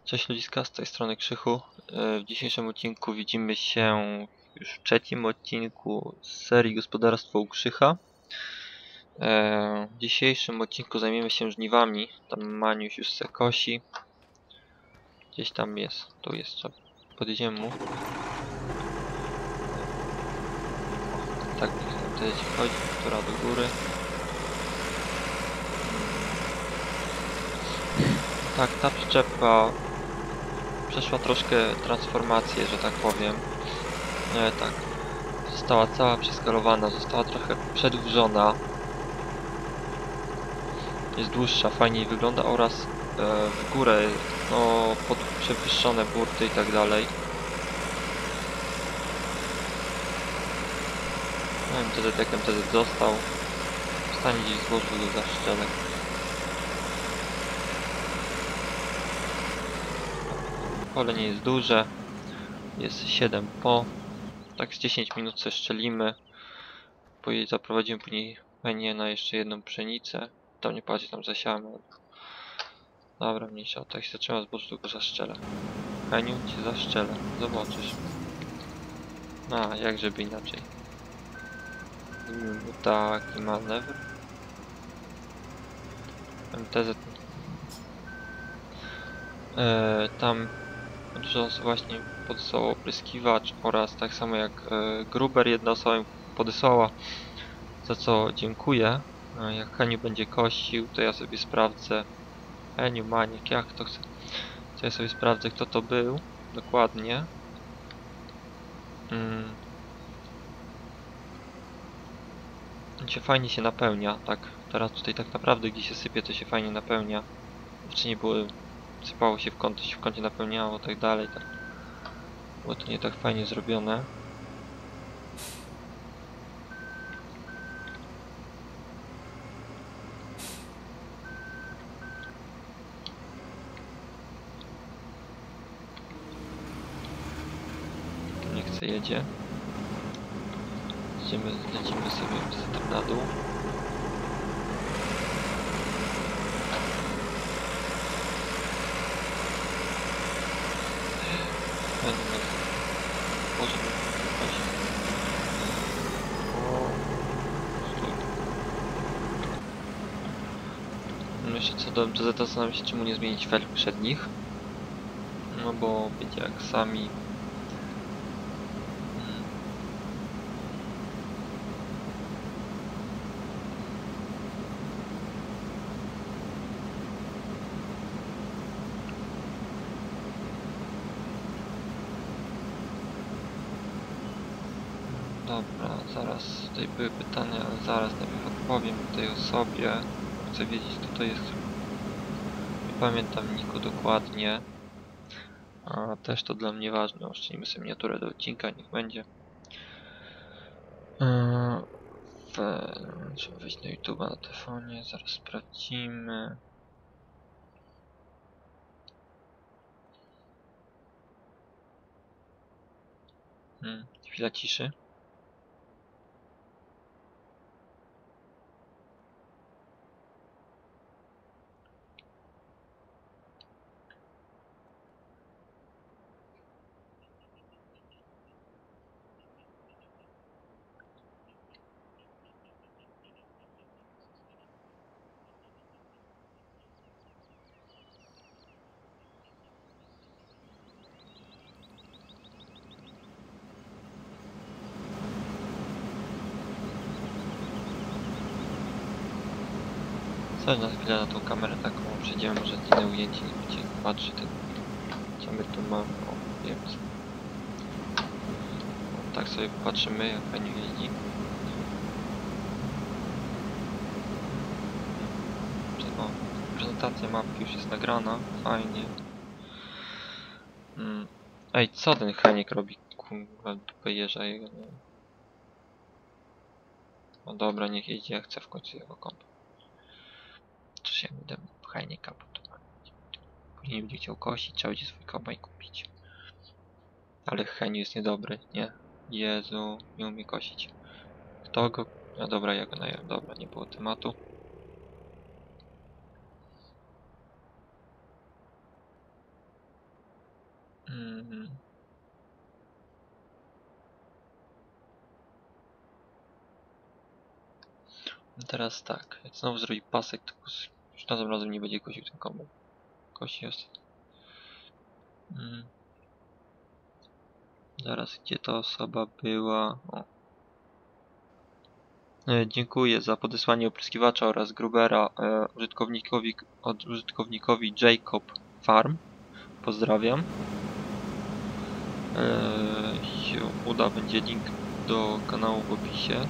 Cześć ludziska, z tej strony Krzychu. W dzisiejszym odcinku widzimy się już w trzecim odcinku z serii Gospodarstwo u Krzycha. W dzisiejszym odcinku zajmiemy się żniwami. Tam Maniuś już se kosi. Gdzieś tam jest, tu jest, podjedziemy mu. Tak, wtedy chodzi, która do góry. Tak, ta przyczepa przeszła troszkę transformację, że tak powiem. Tak, została cała przeskalowana, została trochę przedłużona. Jest dłuższa, fajniej wygląda oraz w górę, no, pod przewyższone burty i tak dalej. MTZ jak MTZ został. Stanie gdzieś złożył do zaszczelek. Pole nie jest duże. Jest 7 po. Tak z 10 minut se szczelimy. Zaprowadzimy później Henię na jeszcze jedną pszenicę. Tam nie patrzcie, tam zasiamy. Dobra, mniejsza o to. Jak się zatrzyma zboże, tylko zaszczelę. Heniu, cię zaszczelę. Zobaczysz. A, jak żeby inaczej. Taki manewr. MTZ. Tam właśnie podesłał opryskiwacz oraz tak samo jak Gruber jedna osoba mi podesłała, za co dziękuję. Jak Heniu będzie kosił, to ja sobie sprawdzę. Heniu, Maniek, jak to chce. To ja sobie sprawdzę, kto to był dokładnie. Się fajnie się napełnia, tak. Teraz tutaj tak naprawdę gdzie się sypie, to się fajnie napełnia. Czy nie było, sypało się w kąt, się w kącie napełniało, tak dalej, tak. Było to nie tak fajnie zrobione. Nie chce, jedzie. Lecimy sobie tam na dół. Jeszcze co do MTZ, zastanawiam się, czemu nie zmienić felg przednich. No bo wiecie, jak sami. Dobra, zaraz tutaj były pytania, ale zaraz najpierw odpowiem tej osobie. Chcę wiedzieć, kto to jest. Nie pamiętam niku dokładnie. A też to dla mnie ważne. Oszczędzimy sobie miniaturę do odcinka, niech będzie. Trzeba wejść na YouTube na telefonie, zaraz sprawdzimy. Chwila ciszy. Chodź na chwilę na tą kamerę taką, przejdziemy, może inne ujęcie nie będzie patrzy ten, co my tu mamy, o, wiem co. Tak sobie patrzymy, jak pani jeździ. O, prezentacja mapki już jest nagrana, fajnie. Ej, co ten Heniek robi? Kurwa, dupę jeża jego, nie? No dobra, niech jeździ, jak chce w końcu jego komp. To się będę Henieka budować. Później będzie chciał kosić, trzeba będzie swój kombajn kupić. Ale Heniu jest niedobry, nie? Jezu, nie umie kosić. Kto go... No dobra, ja go najem. Dobra, nie było tematu. Hmm. Teraz tak, jak znowu zrobi pasek, to już następnym razem nie będzie kosił ten kombajn. Kosi jest. Zaraz, gdzie ta osoba była? O. Dziękuję za podesłanie opryskiwacza oraz grubera użytkownikowi Jacob Farm. Pozdrawiam. Się uda, będzie link do kanału w opisie.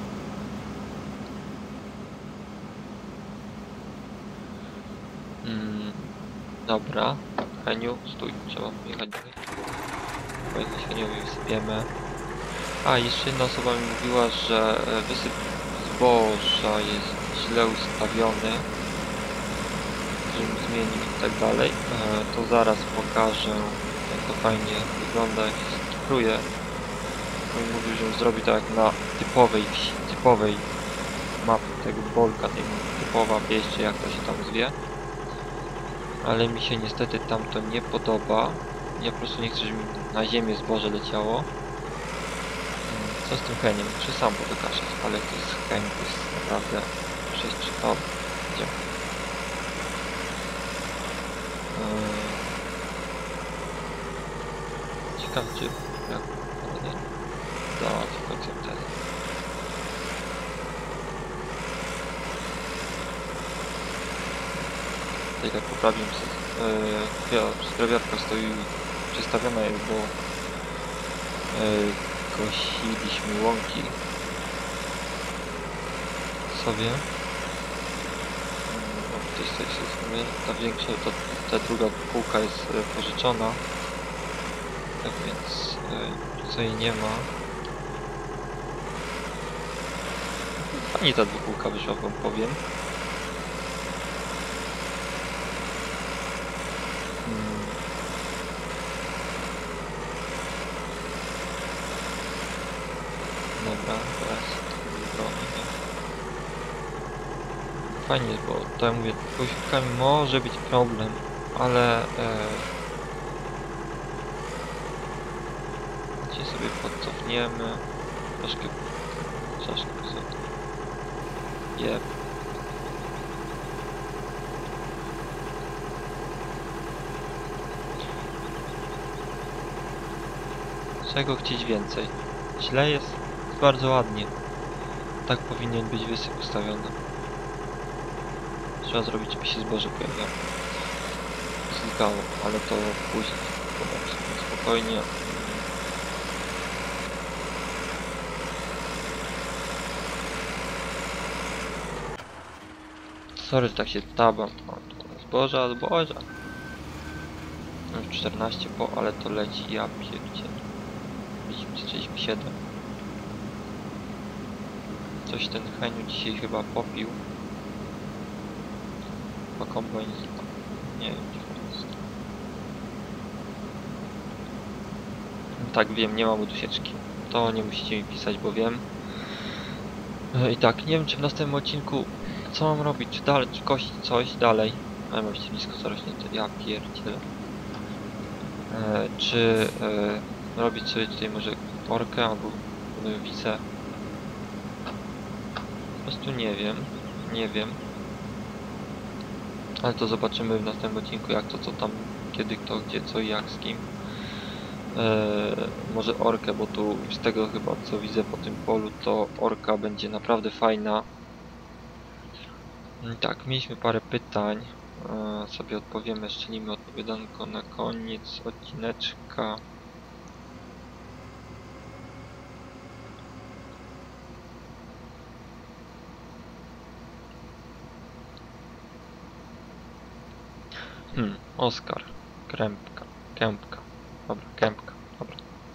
Dobra, Heniu, stój, trzeba jechać dalej. Pojechać Heniowi wysypiemy. A, jeszcze jedna osoba mi mówiła, że wysyp zboża jest źle ustawiony, żebym zmienił i tak dalej. To zaraz pokażę, jak to fajnie wygląda, jak się skipruje. On mówił, że zrobi to jak na typowej wsi, typowej mapy tego Bolka, tej typowa wieś, czy jak to się tam zwie. Ale mi się niestety tam to nie podoba. Ja po prostu nie chcę, żeby mi na ziemię zboże leciało. Co z tym heniem? Muszę sam podokaszać, ale to jest heń, to jest naprawdę 6 o, gdzie? Ciekawe czy jak, ale nie. Da, tylko co wtedy. Tutaj tak poprawiłem skrawiarka stoi przestawiona jest, bo kosiliśmy łąki sobie. Tutaj sobie ta większa, ta druga półka jest pożyczona, tak więc tutaj nie ma. Fajnie ta dwupółka wyszła, wam powiem. Dobra, teraz broni, nie? Fajnie, bo to ja mówię, z posiłkami może być problem, ale gdzie sobie podcofniemy troszkę sobie. Jeb. Czego chcieć więcej? Źle jest? Bardzo ładnie. Tak powinien być wysyp ustawiony. Trzeba zrobić, żeby się zboże pojawiało. Znikało, ale to później. Spokojnie. Sorry, że tak się tabam. Zboża. No już 14 po, ale to leci, ja pierdzielę. Widzimy, 7. Coś ten Heniu dzisiaj chyba popił. Po kombajn. Nie wiem, gdzie to jest. Tak, wiem, nie mam udusieczki. To nie musicie mi pisać, bo wiem. I tak, nie wiem, czy w następnym odcinku co mam robić, czy dalej, czy kosić coś dalej. Ale mam się blisko zarośnięte, ja pierdzielę. Czy robić sobie tutaj może orkę albo wicę. Po prostu nie wiem. Ale to zobaczymy w następnym odcinku, jak to, co tam, kiedy, kto, gdzie, co i jak, z kim. Może orkę, bo tu z tego chyba co widzę po tym polu, to orka będzie naprawdę fajna. Tak, mieliśmy parę pytań. Sobie odpowiemy, strzelimy odpowiadanko na koniec odcineczka. Oskar. Kępka. Dobra, Kępka. Dobra.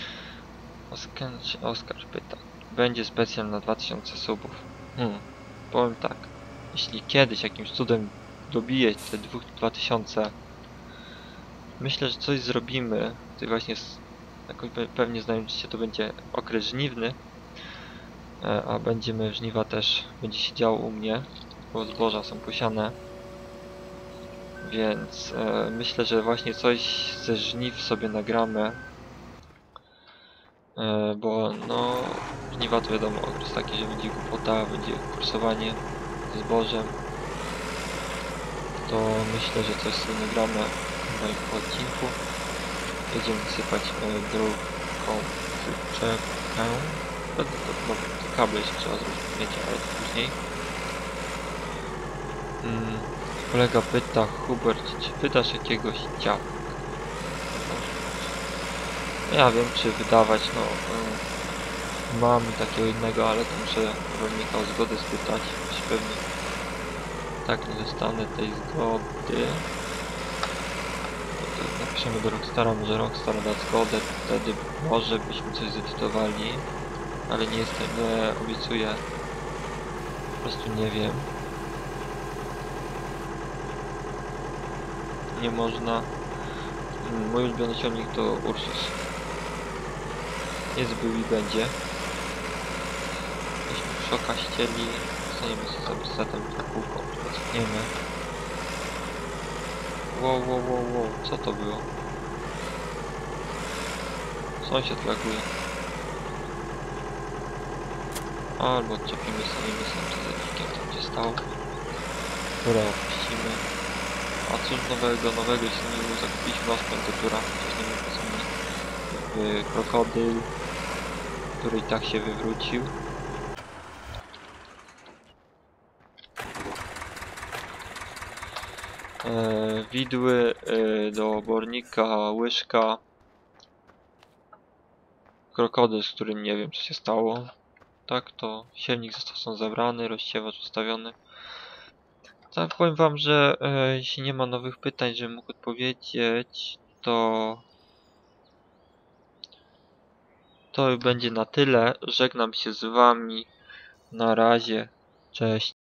Oskar pyta. Będzie specjal na 2000 subów. Powiem tak. Jeśli kiedyś jakimś cudem dobiję te 2000, myślę, że coś zrobimy. Tutaj właśnie jakoś pewnie znając się, to będzie okres żniwny. A będziemy żniwa też, będzie się działo u mnie, bo zboża są posiane. Więc myślę, że właśnie coś ze żniw sobie nagramy. Bo no żniwa to wiadomo, okres taki, że będzie głupota, będzie kursowanie ze zbożem. To myślę, że coś sobie nagramy po odcinku. Jedziemy sypać drugą przyczepkę. To kable jeszcze trzeba zrobić, wiecie, ale to później. Kolega pyta, Hubert, czy wydasz jakiegoś działka? No, ja wiem, czy wydawać, no mam takiego innego, ale to muszę rolnika o zgodę spytać, czy pewnie tak nie dostanę tej zgody. To napiszemy do Rockstara, może Rockstar da zgodę, wtedy może byśmy coś zdecydowali, ale nie jestem, nie obiecuję, po prostu nie wiem. Nie można. Mój ulubiony ciągnik to Ursus. Jest, był i będzie. Jeśli szoka ścieli, staniemy sobie za wersetem na kółko, cofniemy. Wow, co to było? Sąsiad laguje. Albo odczepimy, staniemy sam co za dzikiem, tam gdzie stał. Dobra, opuścimy. A cóż nowego silniku zakupiliśmy ospęd tura, wcześniej nie poznamy w krokodyl, który i tak się wywrócił. Widły do obornika, łyżka, krokodyl, z którym nie wiem co się stało. Tak, to siewnik został stąd zabrany, rozsiewacz ustawiony. Tak, powiem wam, że jeśli nie ma nowych pytań, żebym mógł odpowiedzieć, to będzie na tyle. Żegnam się z wami. Na razie. Cześć.